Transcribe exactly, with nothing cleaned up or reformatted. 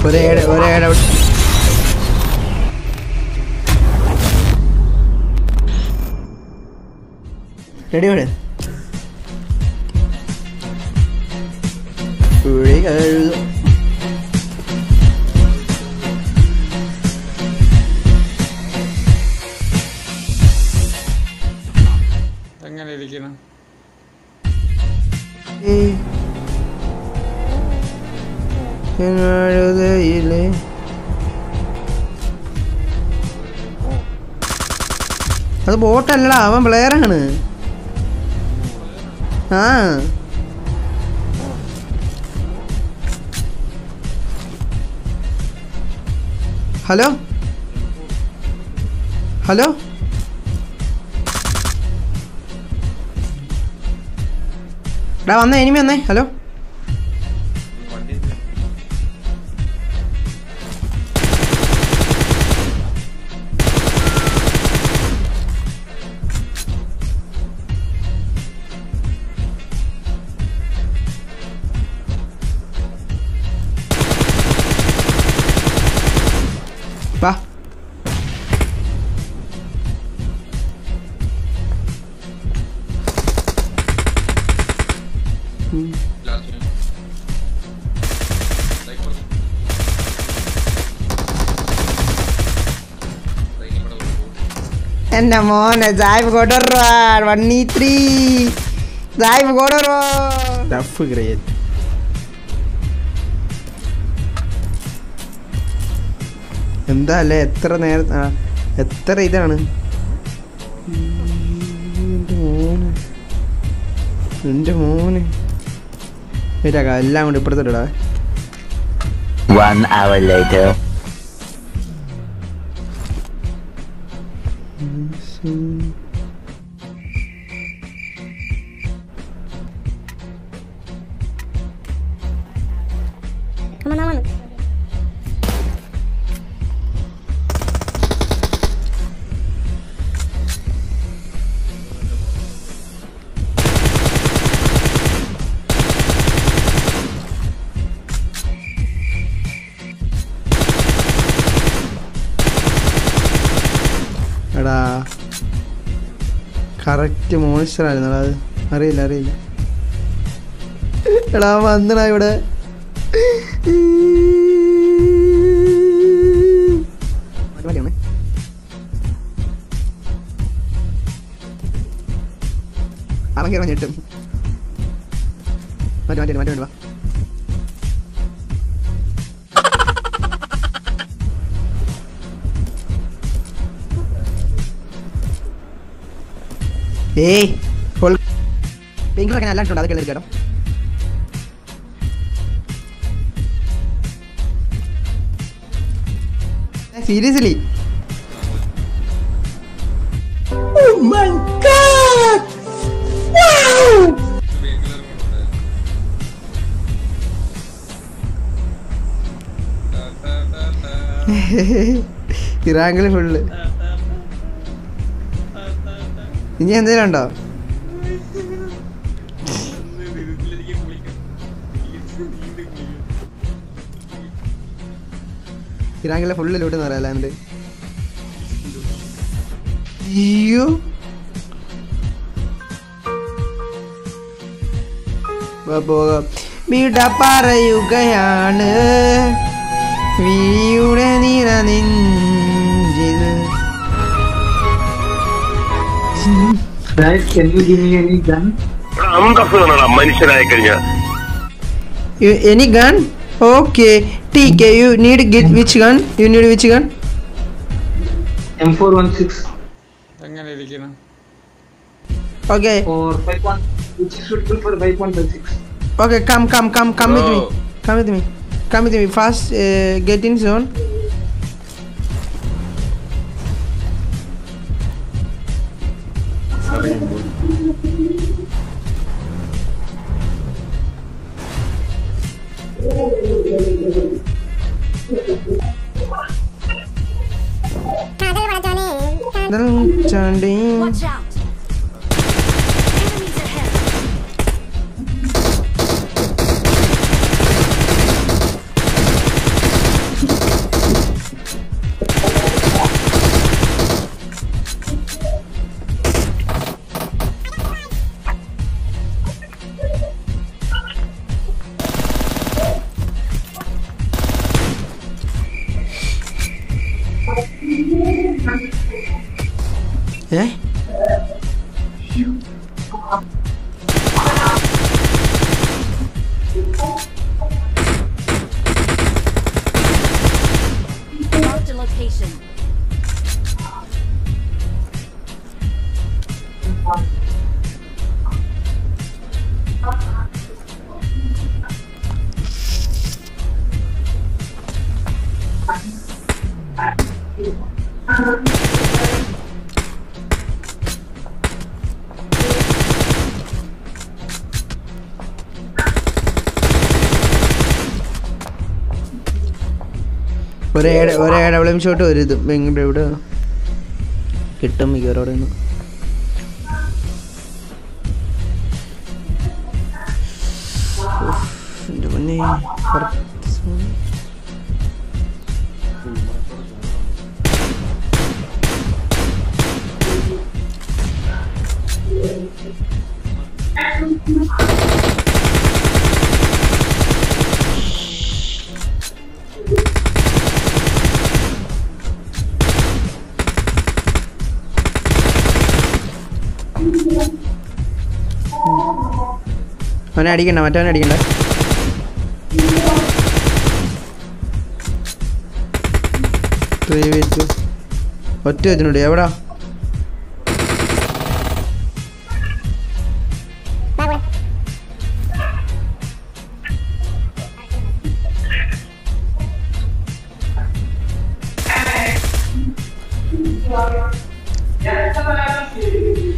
ഒരേ ഒരേ റെഡി വേണേ എങ്ങനെ ഇരിക്കണം അത് ബോട്ടല്ലടാ അവൻ പ്ലെയറാണ് ആ ഹലോ ഹലോ എടാ വന്നേ എനിമി വന്നേ ഹലോ വാ എന്റെ മോനെ സായിബ് കൊണ്ടുവരുവാ വൺ ഈ ത്രീ സായിബ് കൊണ്ടുവരുവാ ടഫ് ഗ്രേറ്റ് എന്താ അല്ലേ എത്ര നേരം എത്ര ഇതാണ് എൻ്റെ മോന് എൻ്റെ മോന് ഇതാ എല്ലാം കൊണ്ട് ഇപ്പുറത്തോട്ടാ One hour later. Come on, come on. എടാ കറക്റ്റ് മോൺസ്റ്റർ ആയിരുന്നു അത് അറിയില്ല അറിയില്ല എടാ വന്നടാ ഇവിടെ ഇറങ്ങി ഇറങ്ങിട്ടും മറ്റേ മറ്റേ മറ്റേ വാ ഏയ് പെയിൻറ്ററൊക്കെ നല്ല ഉണ്ട് അതൊക്കെ കേട്ടോ സീരിയസ്ലി ഇറാങ്കില് ഫുള്ള് ഇനി എന്തെങ്കിലും ഉണ്ടോ ഇറാങ്കിലെ ഫുള്ള് ലൂട്ടെന്ന് പറയാം എന്നിട്ട് അയ്യോ പോകാം വീട പറയുകയാണ് വീയുടെ നീല നെഞ്ചിൽ Guys, can you give me any gun? You, any gun? Okay. T K, you need get which gun? You need which gun? M four one six. എങ്ങനെ ഇരിക്കണം Okay. Or five one, which is suitable for five one five six. Okay, come, come, come, come with me. Come with me. Come with me. Fast, uh, get in zone. Watch out. Enemies ahead. ഏ Marked a location. ഒരേ ഒരേ ഡബിളും shot ഒരു ഇത് ഭയങ്കര ഇവിടെ കിട്ടും മിക്കവാറും അവിടെ നിന്ന്. എൻ്റെ മുന്നേ അവനെ അടിക്കണ്ട, മറ്റവനെ അടിക്കണ്ട. ഒറ്റ ഇതിനോട് എവിടാ Ya,